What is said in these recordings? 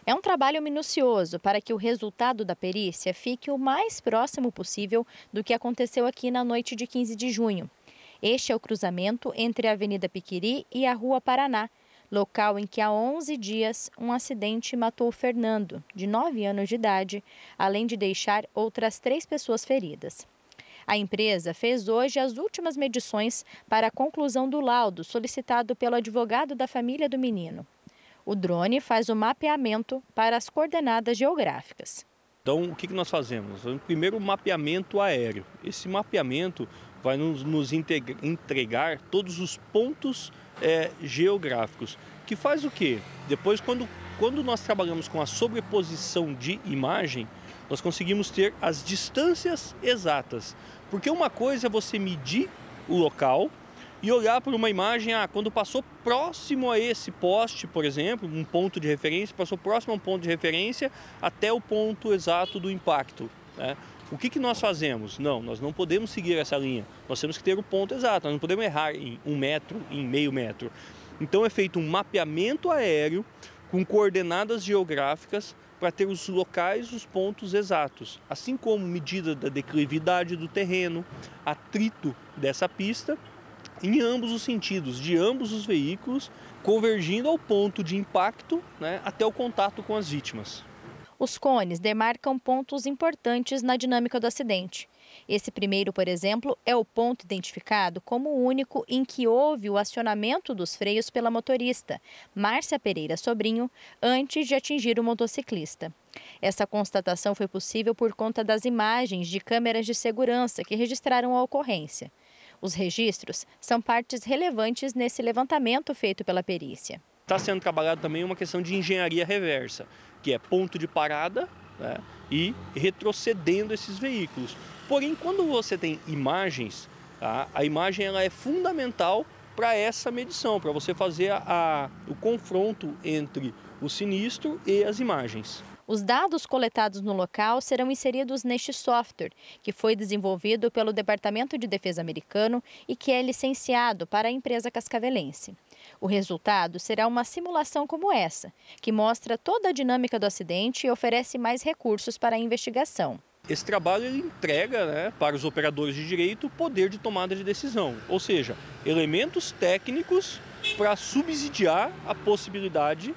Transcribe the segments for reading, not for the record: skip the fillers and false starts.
É um trabalho minucioso para que o resultado da perícia fique o mais próximo possível do que aconteceu aqui na noite de 15 de junho. Este é o cruzamento entre a Avenida Piquiri e a Rua Paraná, local em que há 11 dias um acidente matou o Fernando, de 9 anos de idade, além de deixar outras 3 pessoas feridas. A empresa fez hoje as últimas medições para a conclusão do laudo solicitado pelo advogado da família do menino. O drone faz o mapeamento para as coordenadas geográficas. Então, o que nós fazemos? Primeiro, o mapeamento aéreo. Esse mapeamento vai nos entregar todos os pontos geográficos. Que faz o quê? Depois, quando nós trabalhamos com a sobreposição de imagem, nós conseguimos ter as distâncias exatas. Porque uma coisa é você medir o local e olhar para uma imagem, quando passou próximo a esse poste, por exemplo, um ponto de referência, passou próximo a um ponto de referência até o ponto exato do impacto, né? O que nós fazemos? Não, nós não podemos seguir essa linha, nós temos que ter o ponto exato, nós não podemos errar em 1 metro, em meio metro. Então é feito um mapeamento aéreo com coordenadas geográficas para ter os locais, os pontos exatos, assim como medida da declividade do terreno, atrito dessa pista, em ambos os sentidos, de ambos os veículos, convergindo ao ponto de impacto, né, até o contato com as vítimas. Os cones demarcam pontos importantes na dinâmica do acidente. Esse primeiro, por exemplo, é o ponto identificado como o único em que houve o acionamento dos freios pela motorista, Márcia Pereira Sobrinho, antes de atingir o motociclista. Essa constatação foi possível por conta das imagens de câmeras de segurança que registraram a ocorrência. Os registros são partes relevantes nesse levantamento feito pela perícia. Está sendo trabalhado também uma questão de engenharia reversa, que é ponto de parada, né, e retrocedendo esses veículos. Porém, quando você tem imagens, a imagem ela é fundamental para essa medição, para você fazer o confronto entre o sinistro e as imagens. Os dados coletados no local serão inseridos neste software, que foi desenvolvido pelo Departamento de Defesa americano e que é licenciado para a empresa cascavelense. O resultado será uma simulação como essa, que mostra toda a dinâmica do acidente e oferece mais recursos para a investigação. Esse trabalho ele entrega, né, para os operadores de direito o poder de tomada de decisão, ou seja, elementos técnicos para subsidiar a possibilidade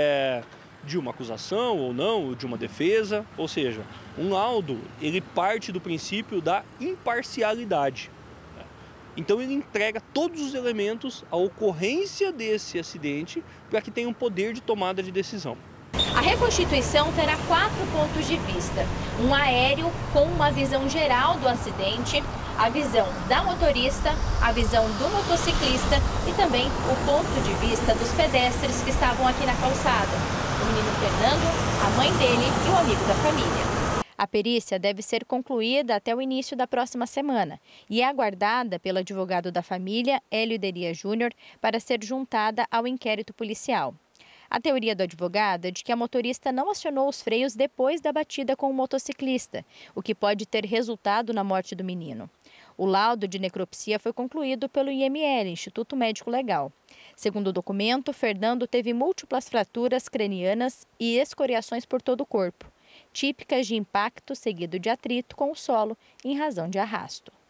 de uma acusação ou não, ou de uma defesa, ou seja, um laudo ele parte do princípio da imparcialidade. Então ele entrega todos os elementos à ocorrência desse acidente para que tenha um poder de tomada de decisão. A reconstituição terá 4 pontos de vista: um aéreo com uma visão geral do acidente, a visão da motorista, a visão do motociclista e também o ponto de vista dos pedestres que estavam aqui na calçada. O menino Fernando, a mãe dele e o amigo da família. A perícia deve ser concluída até o início da próxima semana e é aguardada pelo advogado da família, Hélio Deria Júnior, para ser juntada ao inquérito policial. A teoria do advogado é de que a motorista não acionou os freios depois da batida com o motociclista, o que pode ter resultado na morte do menino. O laudo de necropsia foi concluído pelo IML, Instituto Médico Legal. Segundo o documento, Fernando teve múltiplas fraturas cranianas e escoriações por todo o corpo, típicas de impacto seguido de atrito com o solo em razão de arrasto.